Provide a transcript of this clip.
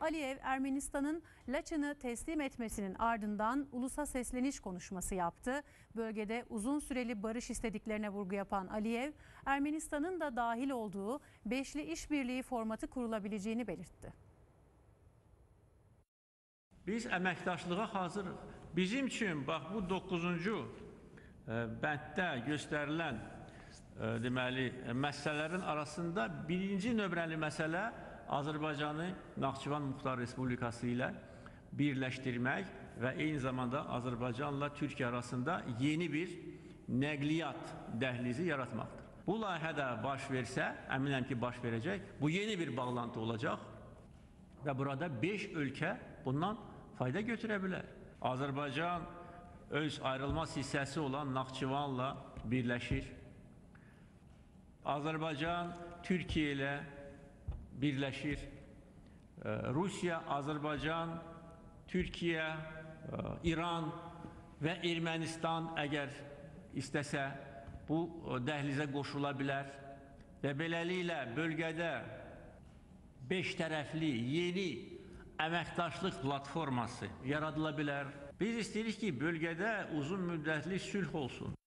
Aliyev, Ermenistan'ın Laçın'ı teslim etmesinin ardından ulusa sesleniş konuşması yaptı. Bölgede uzun süreli barış istediklerine vurgu yapan Aliyev, Ermenistan'ın da dahil olduğu beşli işbirliği formatı kurulabileceğini belirtti. Biz əməkdaşlığa hazırıq. Bizim için bax bu 9-cu bənddə göstərilən deməli məsələlərin arasında birinci nömrəli məsələ Azərbaycanı Naxçıvan Muxtar Respublikası ilə birləşdirmək və eyni zamanda Azərbaycanla Türkiyə arasında yeni bir nəqliyyat dəhlizi yaratmaqdır. Bu layihədə baş versə, əminəm ki baş verəcək, bu yeni bir bağlantı olacaq və burada 5 ölkə bundan fayda götürə bilər. Azərbaycan öz ayrılmaz hissəsi olan Naxçıvanla birləşir. Azərbaycan Türkiyə ilə birləşir. Rusiya, Azərbaycan, Türkiyə, İran və Ermənistan əgər istəsə bu dəhlizə qoşula bilər və beləliklə bölgədə 5 tərəfli yeni əməkdaşlıq platforması yaradıla bilər. Biz istəyirik ki, bölgədə uzun müddətli sülh olsun.